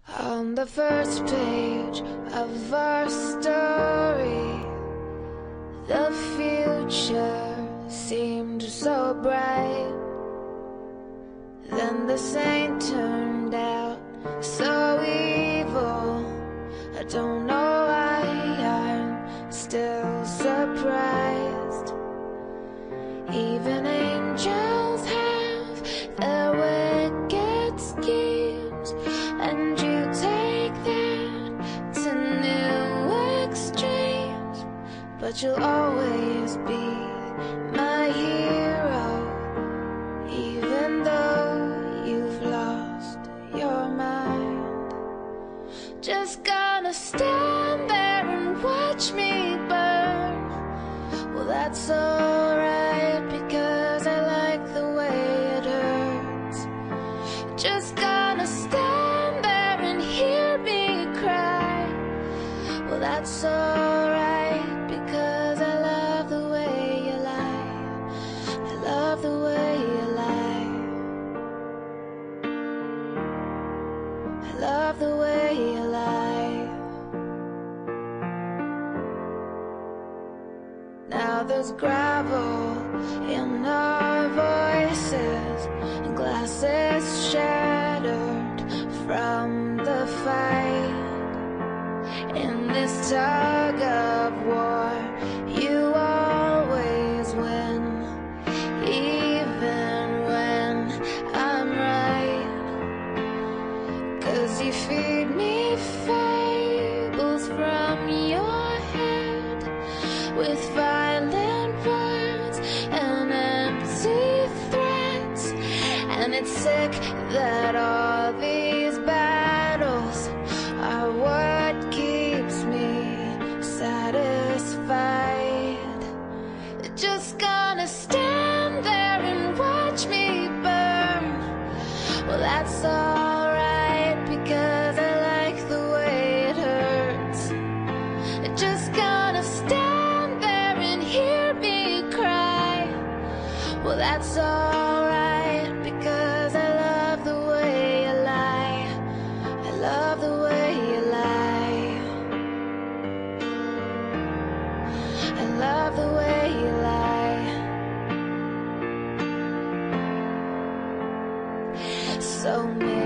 On the first page of our story, the future seemed so bright. Then the saint turned out so evil. I don't know why I'm still surprised. Even angels have their wicked schemes, and you take that to new extremes. But you'll always be my hero, even though you've lost your mind. Just gonna stand there and watch me burn. Well, that's alright, because I like the way it hurts. Just gonna stand there and hear me cry. Well, that's alright, because I love the way you lie. I love the way you lie. I love the way you lie. Now there's gravel in our voices, and glasses shattered from the fight. In this tug of war, you always win, even when I'm right. 'Cause you feed me fables from your head, with violent words and empty threats. And it's sick that all these battles are what keeps me satisfied. Just gonna stand there and watch me burn. Well, that's alright, because I like the way it hurts. Just gonna stand there and hear me cry. Well, that's alright, because I love the way you lie. I love the way you lie. I love the way you lie. So many